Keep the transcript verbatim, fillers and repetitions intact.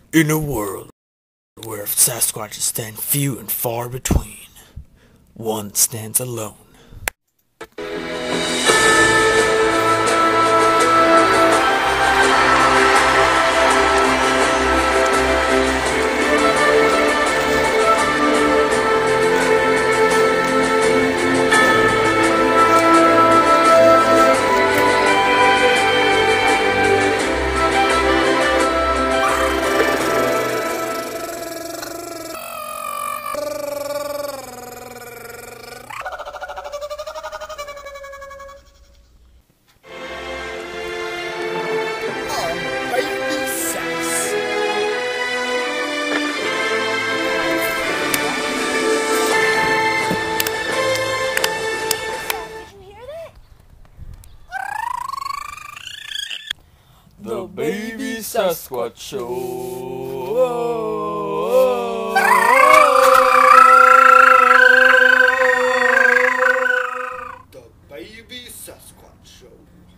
In a world where Sasquatches stand few and far between, one stands alone. The Baby Sasquatch Show. The Baby Sasquatch Show.